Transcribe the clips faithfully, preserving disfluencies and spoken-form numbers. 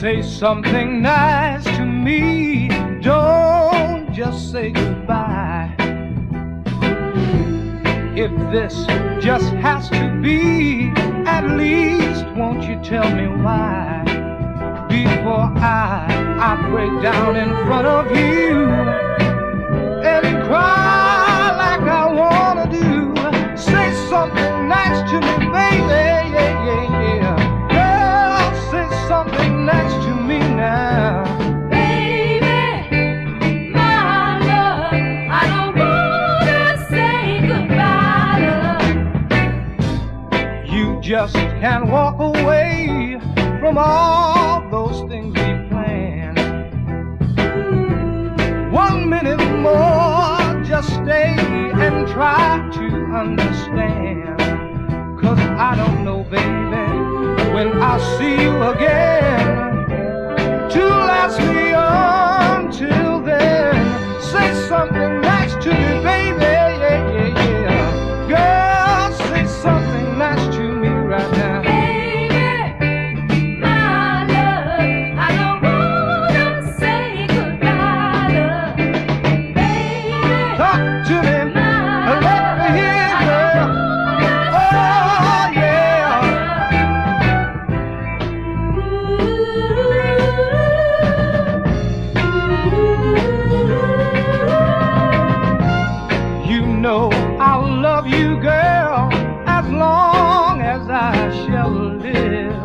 Say something nice to me. Don't just say goodbye. If this just has to be, at least won't you tell me why? Before I, I break down in front of you and cry like I wanna do. Say something nice to me, baby, yeah, yeah, yeah. Girl, say something nice to me now. Baby, my love, I don't wanna say goodbye, love. You just can't walk away from all those things we planned. One minute more, just stay and try to understand. Cause I don't know, baby, when I'll see you again. To last me until then, say something nice to me, baby, yeah, yeah, yeah. Girl, say something nice to me right now. I'll love you, girl, as long as I shall live.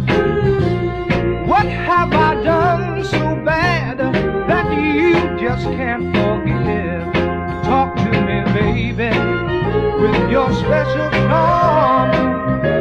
What have I done so bad that you just can't forgive? Talk to me, baby, with your special charm.